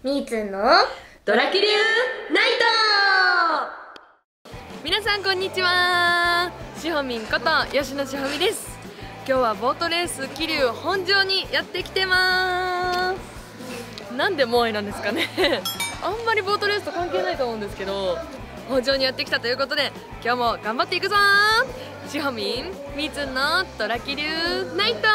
みーつんのドラキリューナイト。皆さんこんにちは。しほみんこと吉野しほみです。今日はボートレース桐生本庄にやってきてます。なんでモアイなんですかねあんまりボートレースと関係ないと思うんですけど、本庄にやってきたということで今日も頑張っていくぞー。しほみんみーつんのドラキリューナイト。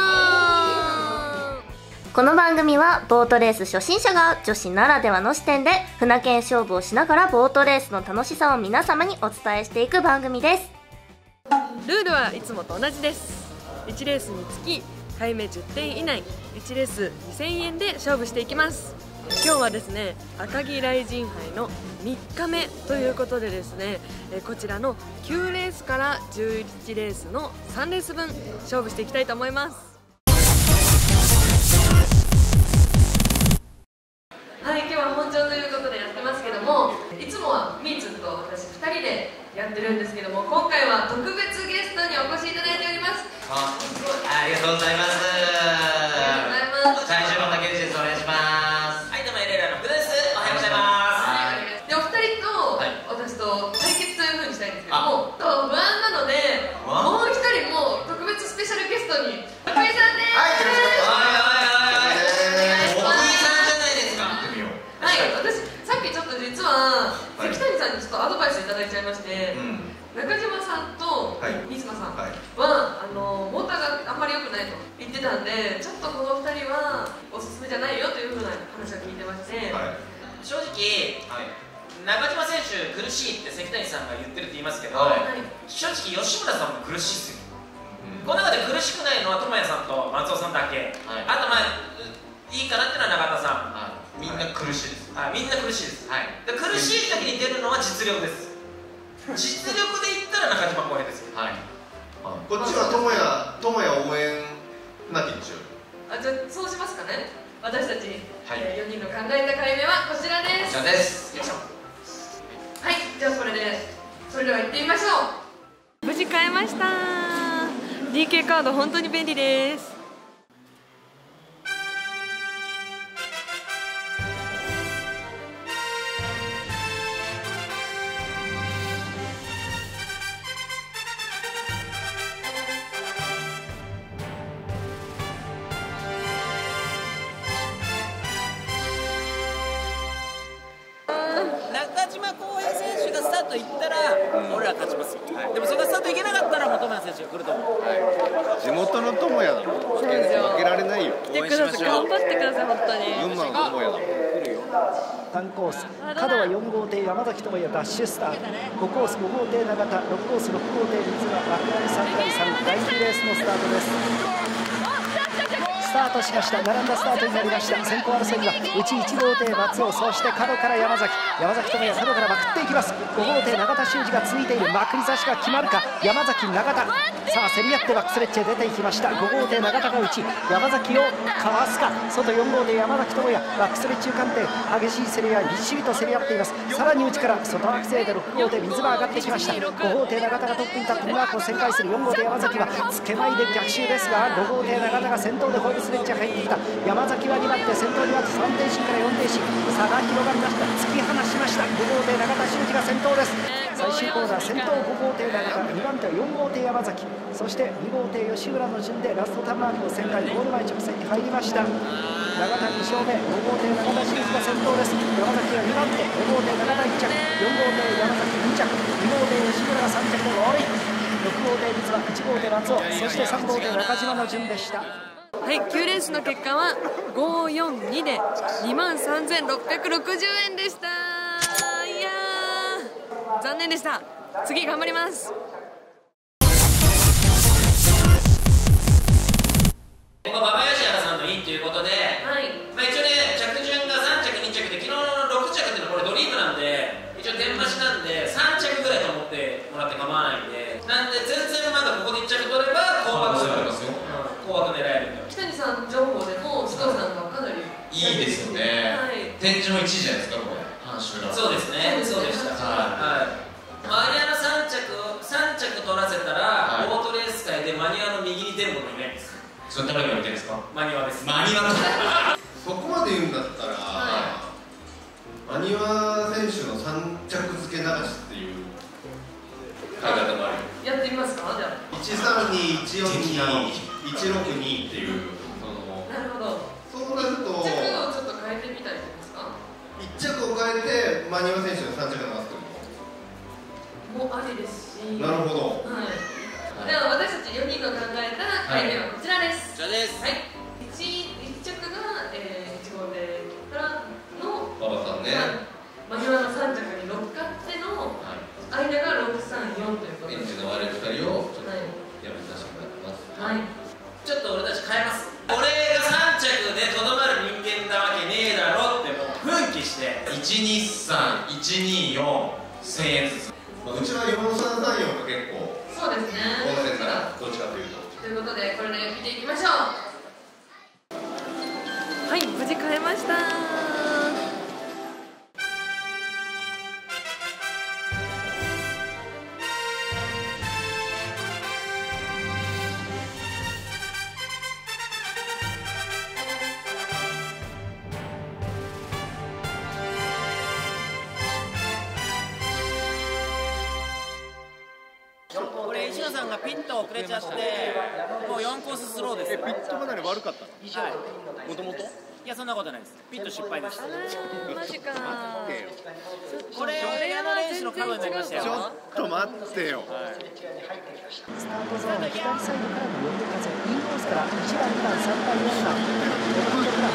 この番組はボートレース初心者が女子ならではの視点で船券勝負をしながらボートレースの楽しさを皆様にお伝えしていく番組です。 ルールはいつもと同じです。1レースにつき回目10点以内、1レース2000円で勝負していきます。今日はですね、赤城雷神杯の3日目ということでですね、こちらの9レースから11レースの3レース分勝負していきたいと思います。はい、今日は本庄ということでやってますけども、いつもはみーつんと私2人でやってるんですけども、今回は特別ゲストにお越しいただいております。 ありがとうございます。最初の竹内です。お願いします。はい、どうもエレラの福田です。おはようございます。 で、お二人と私と対決という風にしたいんですけども、不安なのでもう一人も特別スペシャルゲストに福井さんです。はい、よろしくお願いします。はい、私さっきちょっと実は関谷さんにちょっとアドバイスいただいちゃいまして、中島さんと水間さんはモーターがあんまり良くないと言ってたんで、ちょっとこの2人はおすすめじゃないよというふうな話を聞いてまして、 正直、中島選手苦しいって関谷さんが言ってるって言いますけど、正直吉村さんも苦しいですよ。この中で苦しくないのは智也さんと松尾さんだけ。あといいかなっていうのは中田さん。みんな苦しいです。みんな苦しいです。苦しい時に出るのは実力です。実力で言ったら中島浩平ですよ。 こっちは智也応援なきにしよう。 じゃあそうしますかね。私たち4人の考えた回目はこちらです。 こちらです。 よいしょ。はい、じゃあそれでは行ってみましょう。無事買えました。 DK カード本当に便利です。 中島浩平選手がスタート行ったら、俺ら勝ちますよ。でもそこがスタート行けなかったら、本選手が来ると思う。 地元の智也だもん。負けられないよ。 来てください。頑張ってください、本当に。 群馬の智也だもん。 来るよ。3コース、角は4号艇山崎智也ダッシュスタート、5コース5号艇永田、6コース6号艇水が爆弾3対3、第2レースのスタートです。スタートしました。並んだスタートになりました。先行争いは内1号艇松尾、そして角から山崎智也、角からまくっていきます。5号艇永田修二がついている。まくり差しが決まるか。山崎永田、さあ競り合ってバックスレッチへ出ていきました。5号艇永田が内、山崎をかわすか。外4号艇山崎智也、バックスレッチ中間点、激しい競り合い、びっしりと競り合っています。さらに内から外枠勢で6号艇水場上がってきました。5号艇永田がトップに立って2マークを旋回する。4号艇山崎はつけまいで逆襲ですが、5号艇永田が先頭でホイールスレッチが入ってきた。山崎は2番手、先頭には3停止から4停止、差が広がりました。突き放しました。5号艇永田修二が先頭です。最終コーナー先頭5号艇永田、2番手は4号艇山崎、そして2号艇吉浦の順でラストターンマークを旋回、ゴール前直線に入りました。永田2勝目、5号艇永田修二が先頭です。山崎が2番手、5号艇永田1着、4号艇山崎2着、2号艇吉浦が3着でゴールイン、6号艇水は1号艇松尾、そして3号艇中島の順でした。 はい、9レースの結果は542で23,660円でした。いやー残念でした。次頑張ります。 ここ馬場吉原さんのいいということで、一応ね着順が3着2着で、昨日の6着っていうのはこれドリームなんで、一応天橋なんで3着ぐらいと思ってもらって構わないんで、なんで全然まだここで1着取れば高額狙える。 北谷さん情報でも須藤さんがかなりいいですよね。天井1位じゃないですか、これ。 そうですね、そうでした。マニアの3着取らせたら、ボートレース界でマニアの右に出る者いないんです。 それ誰が見てるんですか？ マニアです。 マニアそこまで言うんだったら、 マニワ選手の3着付け流しっていう買い方もある。 やってみますか、じゃあ。 132、142、162っていう、 なるほど。 そうなると、 1着をちょっと変えてみたりですか。 1着を変えて、マニワ選手の3着流すともありですし。 なるほど。 はい。では私たち4人の考えた回目はこちらです。 こちらです。 はい。1着が1号艇からの馬場さんね。 マニワの3着に乗っかっての間が634ということで。 エンジンの悪い2人をちょっとやめさせてもらいます。 はい。 ちょっと俺たち変えます。俺が3着でとどまる人間なわけねえだろってもう奮起して 123、124、1000円ずつ。 うちは4334が結構そうですね。 温泉からどっちかというと。 ということでこれで見ていきましょう。はい、無事買えました。 これ石野さんがピット遅れちゃってもう4コーススローです。 ピットかなり悪かった。 はい。 もともと？ いやそんなことないです。ピット失敗です。 マジか。 これ矢野練習のカバーになりましたよ。 ちょっと待ってよ。 スタートゾーン左サイドからの4風インコースから1番、2番、3番、4番6番、6番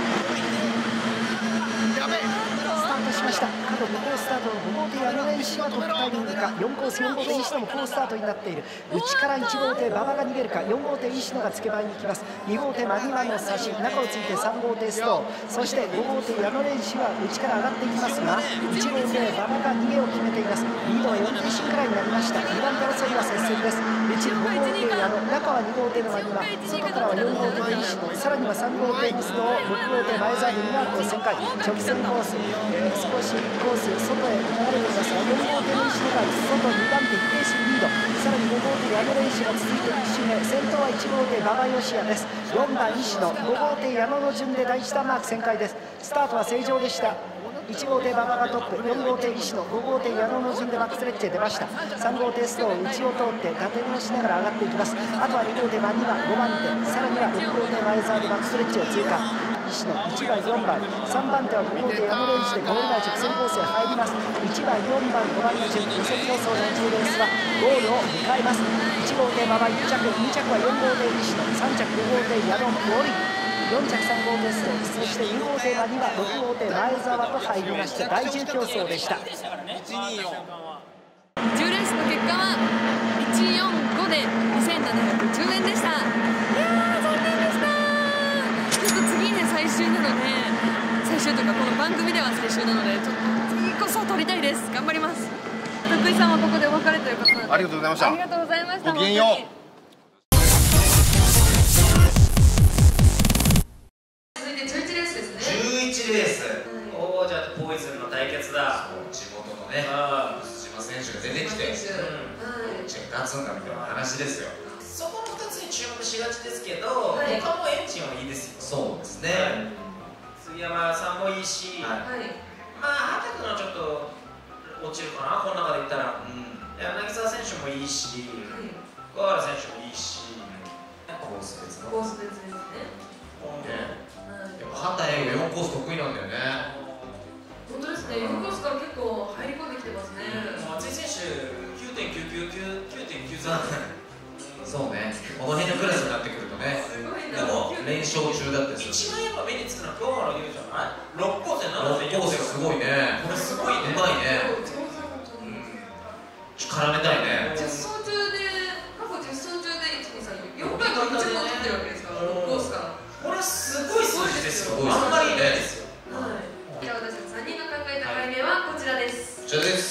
スタートしました。角5コーススタートの5号艇矢野練習はトップタイミングか。4コース4号艇石野も好スタートになっている。内から1号艇馬場が逃げるか。4号艇石野が付け前に行きます。2号艇マニマの差し中をついて3号艇ストー、そして5号艇矢野練習は内から上がっていきますが1号艇馬場が逃げを決めています。リードは4艇進くらいになりました。2番手争いは接戦です。5号艇矢野、中は2号艇のマニマ、外からは4号艇石野、さらには3号艇ミスド6号艇前澤で2番手を旋回直線コース、少しコース外へ流れていますが4号艇の石野が外2番手一定数リード、さらに5号艇矢野練習が続いて1周目、先頭は1号艇馬場義也です。4番石野、5号艇矢野の順で第1弾マーク旋回です。スタートは正常でした。1号艇馬場がトップ、4号艇石野、5号艇矢野の順でバックストレッチへ出ました。3号艇ストーン内を通って縦押しながら上がっていきます。あとは2号艇マニマ5番手、さらには6号艇前澤でバックストレッチを通過。石野1番4番3番手は5号艇矢野レンジでゴール前直線コースへ入ります。1番4番5番の順予選競争の1レースはゴールを迎えます。1号艇馬場1着、2着は4号艇石野、3着5号艇矢野5位、4着3号艇ストーン、そして2号艇マニマ6号艇前澤と入りまして第10競争でした。 10レースの結果は145で2710円でした。いやー残念でした。ちょっと次ね最終なので、最終というかこの番組では最終なのでちょっと次こそ取りたいです。頑張ります。徳井さんはここでお別れということなのでありがとうございました。 ありがとうございました。 ごきげんよう。 続いて11レースですね。 11レース、王者とポイズンの対決だ。 地元のね、鈴島選手が出てきて、どっちが勝つんだみたいな話ですよ。 そこの2つに注目しがちですけど、他もエンジンはいいですよ。 そうですね。 杉山さんもいいし、まあ畑君はちょっと落ちるかな、この中で言ったら。柳沢選手もいいし、小原選手もいいし、 コース別の。 コース別ですね。 やっぱ畑英語4コース得意なんだよね。 本当ですね。4コースから結構入り込んできてますね。 松井選手9.999、9.93。 そうね。この辺のクラスになってくるとね。でも連勝中だって。 一番やっぱ目につくのは京原優じゃない？6コースで7.4。 6コースすごいね。 これすごいね。 うまいね。絡めたいね。 10走中で過去10走中で1、2、3、4回と1番取ってるわけですから、6コースから。 これすごい数字ですよ。 すごいあんまりいないですよ。 じゃあ私たち3人の考えた解明はこちらです。 こちらです。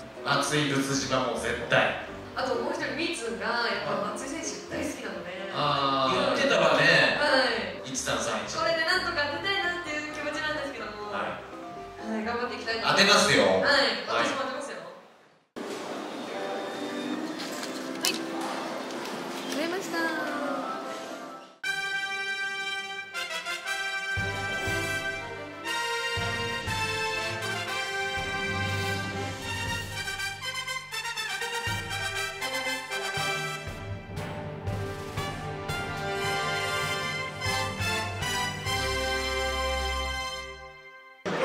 松井仏島も絶対。 あともう一人ミーツンがやっぱ松井選手大好きなので。 言ってたわね。 はい。 1331。 これでなんとか当てたいなっていう気持ちなんですけども。はい。頑張っていきたいと思います。 当てますよ。 はい。私も当てますよ。はい。取れました。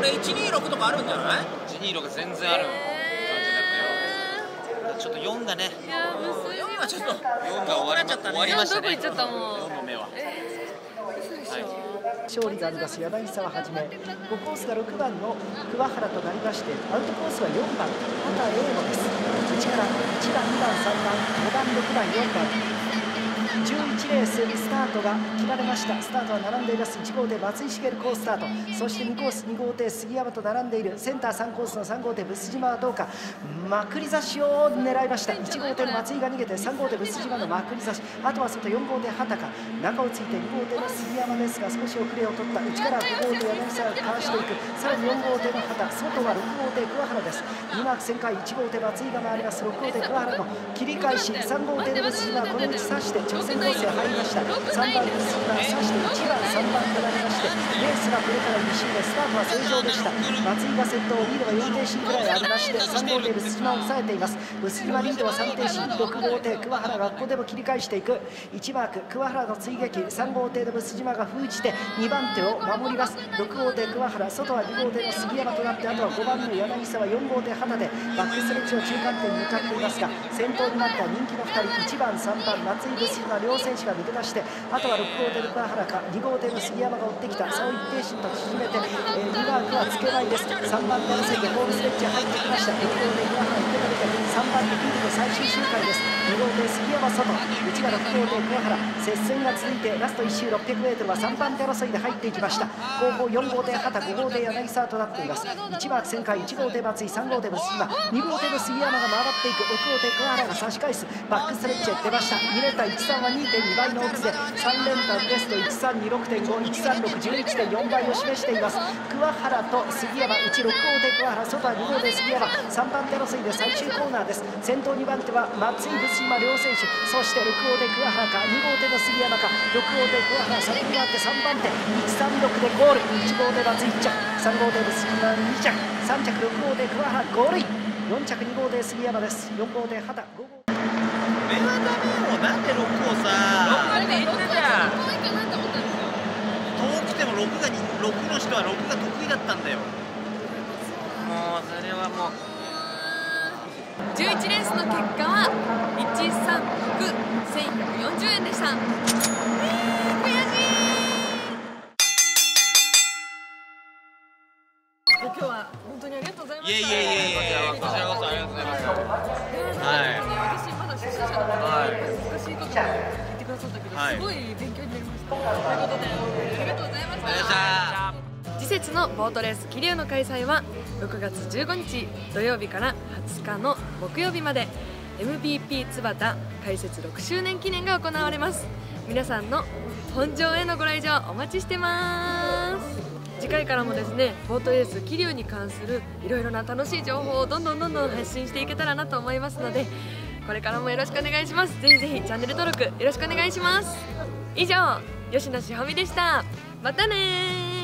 れ126とかあるんじゃない ？126全然ある感じだったよ。ちょっと4がね。 いやもう 4はちょっと 4が終わりましたね。 どこ行っちゃったもん。 4の目は。 勝利があります柳沢はじめ、5コースが6番の桑原となりまして、アウトコースは4番畑英吾です。内から1番、2番、3番、5番、6番、4番。11レーススタートが切られました。スタートは並んでいます。1号艇松井茂好スタート、そして2コース2号艇杉山と並んでいる。センター3コースの3号艇ブス島はどうか。まくり差しを狙いました。1号艇の松井が逃げて3号艇ブス島のまくり差し、あとは外4号艇畑か、中をついて2号艇の杉山ですが少し遅れを取った。内から5号艇柳沢がかわしていく。さらに4号艇の畑、外は6号艇桑原です。2マーク旋回、1号艇松井が回ります。6号艇桑原の切り返し、3号艇のブス島はこの道差して直線コースへ入りました。3番ブス島差して1番3番となりまして、レースがこれから2周目、スタートは正常でした。松井が先頭、リードは4停止ぐらいありまして、3号艇ブス島を抑えています。ブス島リードは3停止、6号艇桑原がここでも切り返していく。1マーク桑原の追撃、3号艇のブス島が封じて2番手を守ります。6号艇桑原、外は2号艇の杉山となって、あとは5番の柳沢、4号艇畑でバックストレッチを中間点に向かっていますが、先頭になった人気の2人、1番3番松井ブス島両選手が抜け出して、あとは6号艇の桑原か2号艇の杉山が追ってきた。差を一定心と縮めて、2マークはつけないです。3番手のセでホームストレッチ入ってきました。6号艇桑原受け止めて3番手フィールド最終周回です。2号艇杉山外、内が6号艇桑原、接戦が続いてラスト1周 600m は3番手争いで入っていきました。後方4号艇畑、5号艇柳沢となっています。1マーク旋回、1号艇松井、3号艇ブス島、2号艇の杉山が回っていく。6号艇桑原が差し返す。バックストレッチへ出ました。2連単13は 2.2 倍のオッズで、3連単ですと 1326.5、13611.4 倍を示しています。桑原と杉山、内6号艇桑原、外は2号艇杉山、3番手争いで最終コーナーです。先頭2番手は松井ブス島両選手、そして6号艇桑原か2号艇の杉山か、6号艇桑原先に回って3番手136でゴール。1号艇松井1着、3号艇ブス島2着、3着6号艇桑原ゴールイン、4着2号艇杉山です。4号艇畑、5号艇目はダメよ。なんで6をさ 6で言ってたやん。 遠くても6の人は6が得意だったんだよ。 もうそれはもう 11レースの結果は136,1140円でした。悔しい。今日は本当にありがとうございました。 いえこちらこそありがとうございます。 私まだ初心者なので難しいことも言ってくださったけど、すごい勉強になりました。ということでありがとうございました。次節のボートレース桐生の開催は6月15日土曜日から20日の木曜日まで MVP 津端開設6周年記念が行われます。皆さんの本場へのご来場お待ちしてます。次回からもですね、ボートレース桐生に関するいろいろな楽しい情報をどんどん発信していけたらなと思いますので、これからもよろしくお願いします。ぜひぜひチャンネル登録よろしくお願いします。以上、吉野志穂美でした。またねー。